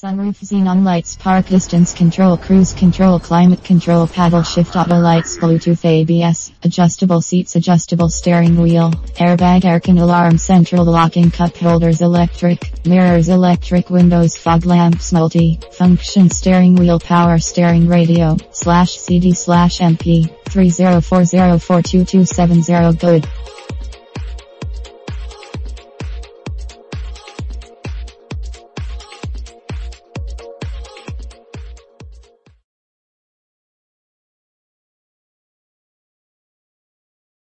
Sunroof, xenon lights, park distance control, cruise control, climate control, paddle shift, auto lights, Bluetooth, ABS, adjustable seats, adjustable steering wheel, airbag, aircon, alarm, central locking, cup holders, electric, mirrors, electric windows, fog lamps, multi-function steering wheel, power steering, radio, /CD/MP, 3040422270 good.